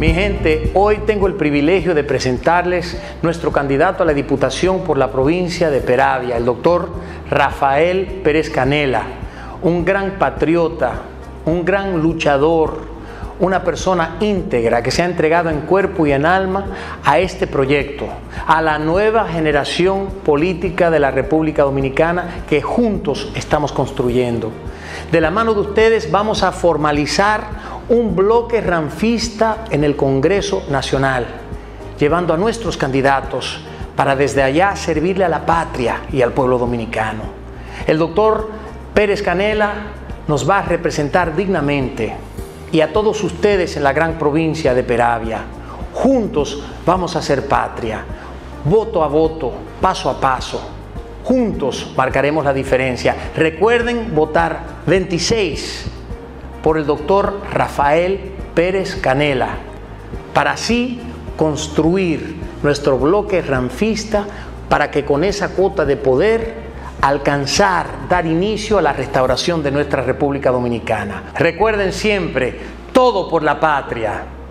Mi gente, hoy tengo el privilegio de presentarles nuestro candidato a la Diputación por la provincia de Peravia, el doctor Rafael Pérez Canela, un gran patriota, un gran luchador, una persona íntegra que se ha entregado en cuerpo y en alma a este proyecto, a la nueva generación política de la República Dominicana que juntos estamos construyendo. De la mano de ustedes vamos a formalizar un bloque ranfista en el Congreso Nacional, llevando a nuestros candidatos para desde allá servirle a la patria y al pueblo dominicano. El doctor Pérez Canela nos va a representar dignamente y a todos ustedes en la gran provincia de Peravia. Juntos vamos a hacer patria, voto a voto, paso a paso. Juntos marcaremos la diferencia. Recuerden votar 26 por el doctor Rafael Pérez Canela, para así construir nuestro bloque ranfista, para que con esa cuota de poder alcanzar, dar inicio a la restauración de nuestra República Dominicana. Recuerden siempre, todo por la patria.